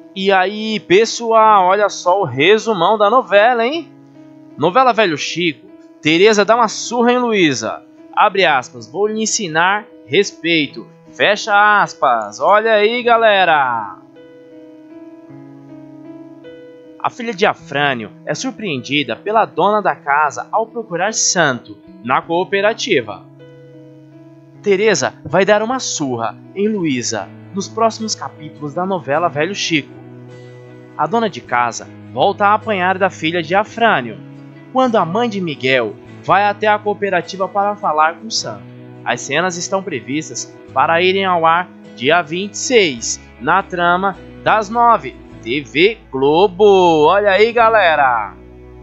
E aí, pessoal, olha só o resumão da novela, hein? Novela Velho Chico, Tereza dá uma surra em Luísa. Abre aspas, vou lhe ensinar respeito. Fecha aspas, olha aí, galera. A filha de Afrânio é surpreendida pela dona da casa ao procurar Santo na cooperativa. Tereza vai dar uma surra em Luísa nos próximos capítulos da novela Velho Chico. A dona de casa volta a apanhar da filha de Afrânio, quando a mãe de Miguel vai até a cooperativa para falar com Santo. As cenas estão previstas para irem ao ar dia 26, na trama das 9, TV Globo. Olha aí, galera!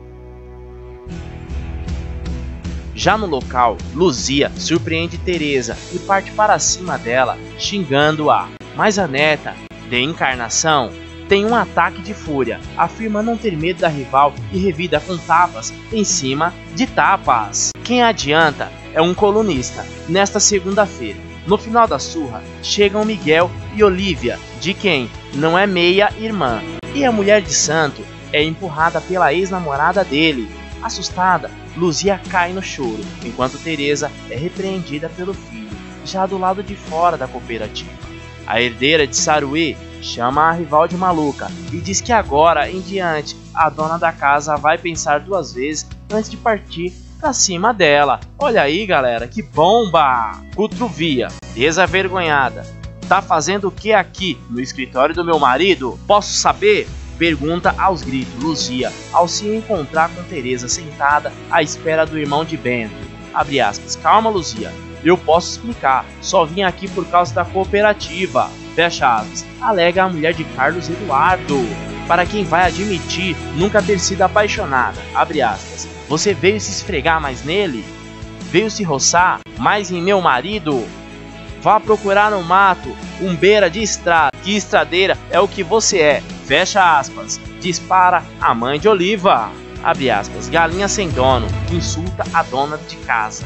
Já no local, Luzia surpreende Tereza e parte para cima dela, xingando-a. Mas a neta, de Encarnação, tem um ataque de fúria, afirma não ter medo da rival e revida com tapas em cima de tapas. Quem adianta é um colunista. Nesta segunda-feira, no final da surra, chegam Miguel e Olívia, de quem não é meia-irmã. E a mulher de Santo é empurrada pela ex-namorada dele. Assustada, Luzia cai no choro, enquanto Tereza é repreendida pelo filho, já do lado de fora da cooperativa. A herdeira de Saruê chama a rival de maluca e diz que agora em diante a dona da casa vai pensar duas vezes antes de partir pra cima dela. Olha aí, galera, que bomba! Cutruvia, desavergonhada. Tá fazendo o que aqui no escritório do meu marido? Posso saber? Pergunta aos gritos Luzia ao se encontrar com Tereza sentada à espera do irmão de Bento. Abre aspas, calma Luzia, eu posso explicar, só vim aqui por causa da cooperativa. Fecha aspas, alega a mulher de Carlos Eduardo, para quem vai admitir nunca ter sido apaixonada. Abre aspas, você veio se esfregar mais nele? Veio se roçar mais em meu marido? Vá procurar no mato um beira de estrada, que estradeira é o que você é. Fecha aspas, dispara a mãe de Oliva. Abre aspas, galinha sem dono, insulta a dona de casa.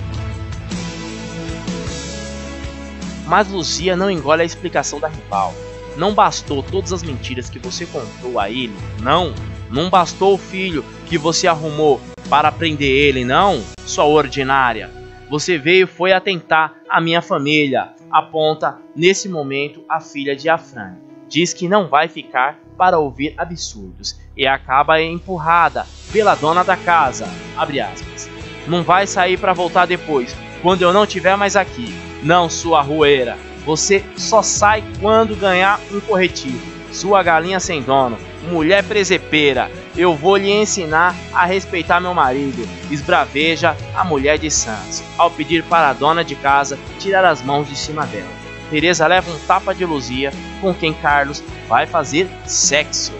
Mas Luzia não engole a explicação da rival. Não bastou todas as mentiras que você contou a ele? Não bastou o filho que você arrumou para prender ele, não? Sua ordinária. Você veio foi atentar à minha família. Aponta nesse momento a filha de Afrânio. Diz que não vai ficar para ouvir absurdos e acaba empurrada pela dona da casa. Abre aspas. Não vai sair para voltar depois, quando eu não estiver mais aqui. Não, sua arrueira. Você só sai quando ganhar um corretivo. Sua galinha sem dono, mulher presepeira. Eu vou lhe ensinar a respeitar meu marido. Esbraveja a mulher de Santos, ao pedir para a dona de casa tirar as mãos de cima dela. Tereza leva um tapa de Luzia, com quem Carlos vai fazer sexo.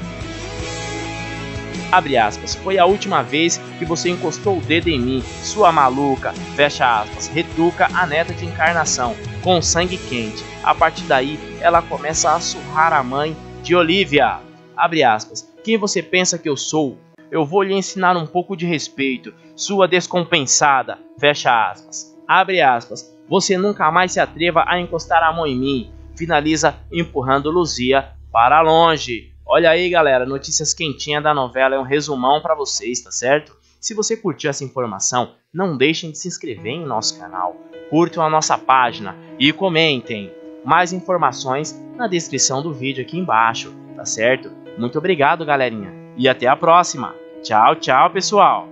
Abre aspas, foi a última vez que você encostou o dedo em mim, sua maluca. Fecha aspas, retruca a neta de Encarnação, com sangue quente. A partir daí, ela começa a surrar a mãe de Olívia. Abre aspas, quem você pensa que eu sou? Eu vou lhe ensinar um pouco de respeito, sua descompensada. Fecha aspas. Abre aspas, você nunca mais se atreva a encostar a mão em mim. Finaliza empurrando Luzia para longe. Olha aí, galera, notícias quentinhas da novela, é um resumão para vocês, tá certo? Se você curtiu essa informação, não deixem de se inscrever em nosso canal, curtam a nossa página e comentem. Mais informações na descrição do vídeo aqui embaixo, tá certo? Muito obrigado, galerinha, e até a próxima. Tchau, tchau, pessoal!